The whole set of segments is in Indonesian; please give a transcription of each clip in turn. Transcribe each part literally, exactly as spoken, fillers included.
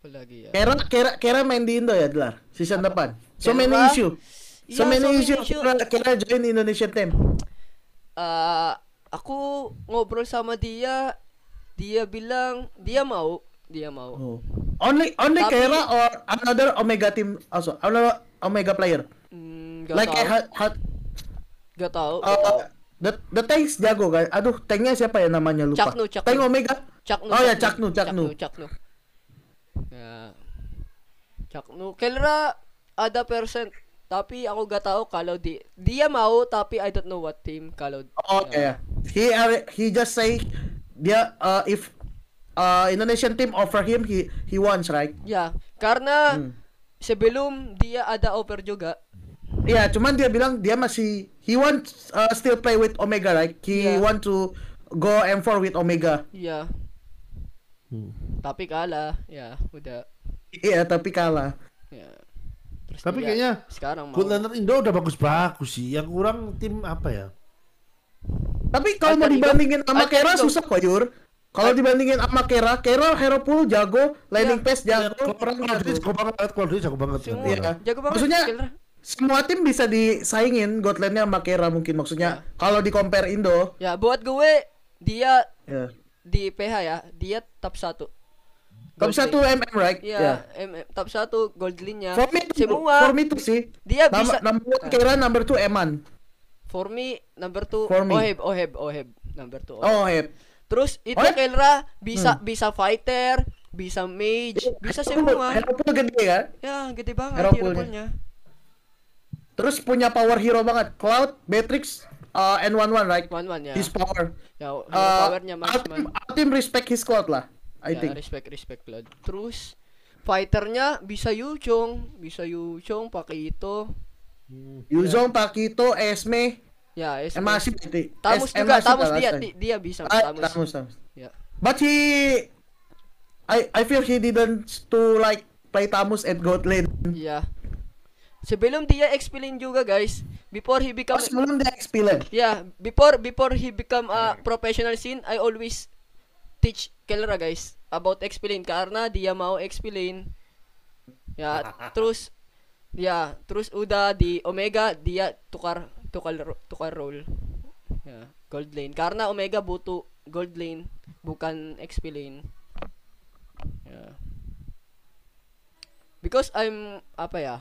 Apalagi ya. Kera Kera Kera main di Indo ya, Dlar. Season Apa? depan. So Kera? many issue. So Iya, many so many issue. issue. Kera, Kera join Indonesian team. Ah, aku ngobrol sama dia, dia bilang dia mau, dia mau. Oh. Only only Tapi- Kera or another Omega team also. Another Omega player. Hmm, gak Like tahu, hat, hat, gak tahu, gak tahu. uh, the the tanks jago kan. Aduh, tanknya siapa ya namanya lupa. Caknu, Caknu. Tank Omega. Caknu, Oh ya, Caknu, Caknu. Caknu. Ya. Caknu. Kailangan ada percent. Tapi ako gak tahu kalau di dia mau, tapi I don't know what team kalau. Oh yeah. He are- he just say dia uh, if uh, Indonesian team offer him he he wants, right? Ya, karena Hmm. sebelum dia ada offer juga. Iya, cuman dia bilang dia masih he wants uh, still play with Omega, right? He Yeah. want to go M four with Omega. Ya, Hmm. tapi kalah. Ya, udah. Iya, tapi kalah. Ya. Terus Tapi dia kayaknya sekarang mau. Goodlander Indo udah bagus-bagus sih. Yang kurang tim apa ya? Tapi kalau mau Alter Ego- dibandingin sama Alter Kera Ego. susah kok, Yur. Kalau dibandingin sama Kera, Kera hero pool jago, landing Iya. pass jago, Kalau perang kalau dia jago. jago banget, kalau dia jago banget. Semua Iya. jago banget. Maksudnya- Kailangan. Semua tim bisa disaingin Godlandnya sama Kera mungkin maksudnya. Kalau di compare Indo, Ya, buat gue dia ya. di P H ya, dia top satu. Top Gold satu lane. M M, right? Iya, M- M- top satu gold lane-nya. For me, tuh, Semua for me tuh sih. dia Nama, bisa number one Kera, number two Eman. for me number two For me. Oheb, Oheb, Oheb number two. Oheb. Oh, hep. Terus itu Oheb? Kelra bisa Hmm. bisa fighter, bisa mage, bisa Hero pool- semua. Hero pool gede kan? Ya, gede banget Hero hero pool-nya. pool-nya. Terus punya power hero banget. Cloud, Beatrix, uh, N one one, right? One one ya. His power. Ya, hero Uh, powernya our team, marksman. our team respect his Cloud lah, I Ya, think. respect respect blood. Terus fighternya bisa Yuchong, bisa Yuchong pakai itu. Yuzong, Pakito, Esme, Ya, es Emasip itu. Tamus Es- juga, Emasip Tamus lah dia last time. di- dia bisa Ah, Tamus. Tamus, Tamus. Ya. But he, I I feel he didn't to like play Tamus at God lane. Iya. Sebelum dia explain juga guys, before he become Oh, sebelum dia experience. yeah, before before he become a professional scene, I always teach Kelra guys about explain karena dia mau explain. Ya, terus ya, terus udah di Omega dia tukar tukar tukar role. Ya, gold lane karena Omega butuh gold lane bukan X P lane. Ya. Because I'm apa ya?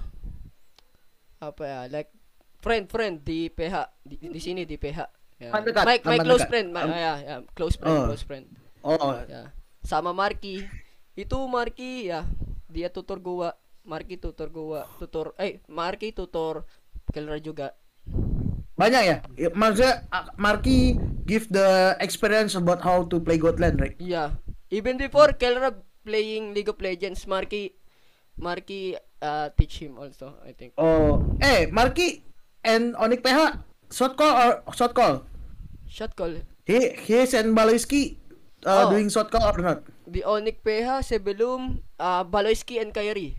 Apa ya? Like friend friend di P H di, di sini di P H. Ya. Teman dekat, My, my teman close dekat. friend, my, Am- ya, ya, close friend, Oh. close friend. Oh, Ya. Sama Marky. Itu Marky ya, dia tutor gua. Marky tutor gua, tutor eh Marky tutor Kelra juga. banyak ya. Ya, maksudnya uh, Marky give the experience about how to play Godland, right? Yeah. Even before Kelra playing League of Legends, Marky Marky uh, teach him also, I think. Oh, eh Marky and Onyx P H short call or short call? Shot call. He he and Baloyski uh, Oh. doing short call or not? Di Onyx P H sebelum uh, Baloyski and Kyrie.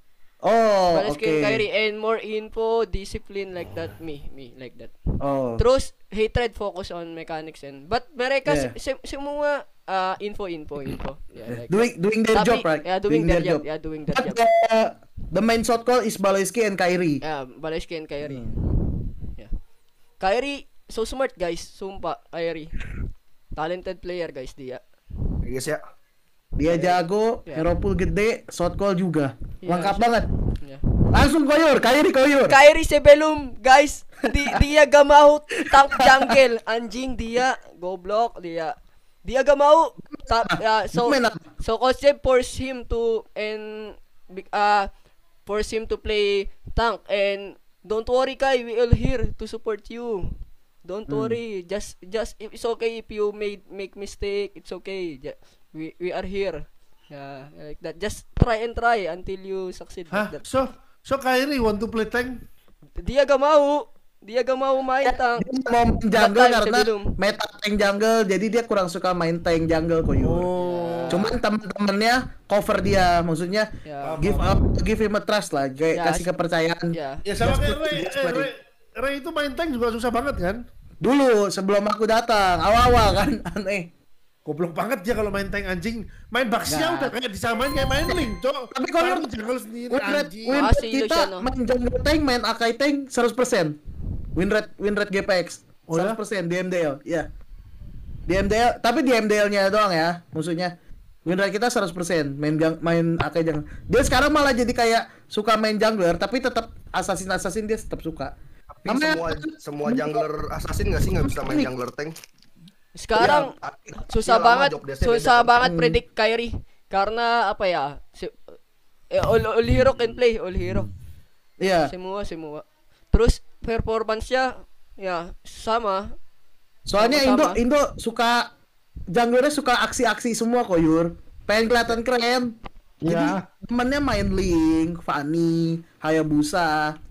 Oh, Baloyski and okay. Kyrie and more info, discipline like that, me, me like that. Oh. Terus hatred focus on mechanics and but mereka Yeah. se- semua uh, info info info. Yeah, like doing doing their Tapi, job, right? yeah, doing their job. Yeah, doing their But job. the, the main shot call is Baloyski and Kyrie. Yeah, Baloyski and Kyrie. Hmm. Yeah. Kyrie so smart guys, sumpa Kyrie. Talented player guys dia. Guys ya. Dia jago, Yeah. hero pool gede, shot call juga. Yeah, Lengkap so- banget. Yeah. Langsung koyor, Kyrie koyor. Kyrie sebelum guys, di, dia gak mau tank jungle, anjing dia goblok dia. Dia gak mau ta- ya, so Main apa? so concept force him to and be- uh force him to play tank and don't worry Kai, we all here to support you. Don't Hmm. worry, just just it's okay if you made make mistake, it's okay. Ju- We we are here. Yeah, like that. Just try and try until you succeed. Hah? Like that. So, so Kyrie want to play tank? Dia gak mau. Dia gak mau main tank. Dia mau main jungle That time karena sebelum. meta tank jungle, jadi dia kurang suka main tank jungle koyor. Oh. Cuman teman-temannya cover dia, maksudnya Ya. give up, give him a trust lah, kayak Ya, kasih kepercayaan. Ya. Ya sama Just kayak put- Ray, just eh, play. Ray, Ray itu main tank juga susah banget kan? Dulu sebelum aku datang, awal-awal kan aneh. Goblok banget dia kalau main tank anjing. Main Baxia Nah. udah kayak disamain kayak main Link, Cok. Tapi kalau Baru jungle sendiri win rate, anjing. win Ah, rate si kita Luciano. main jungle tank, main Akai tank seratus persen. Win rate win rate G P X Oh ya? seratus persen di M D L, ya. Di M D L, tapi di M D L-nya doang ya, maksudnya. Win rate kita seratus persen main gang, main Akai jungle. Dia sekarang malah jadi kayak suka main jungler, tapi tetap assassin-assassin dia tetap suka. Tapi semua semua jungler assassin nggak sih nggak bisa main jungler tank? Sekarang Ya, susah iya, lama banget, job desk-nya susah beda. banget Hmm. predict Kyrie karena apa ya? Si, eh, all, all hero can play, all hero. Iya. Semua semua. Terus performance-nya ya sama. Soalnya Indo Sama-sama. Indo suka junglernya suka aksi-aksi semua kok, Yur. Pengen kelihatan keren. Jadi Ya. temennya main Link, Fanny, Hayabusa.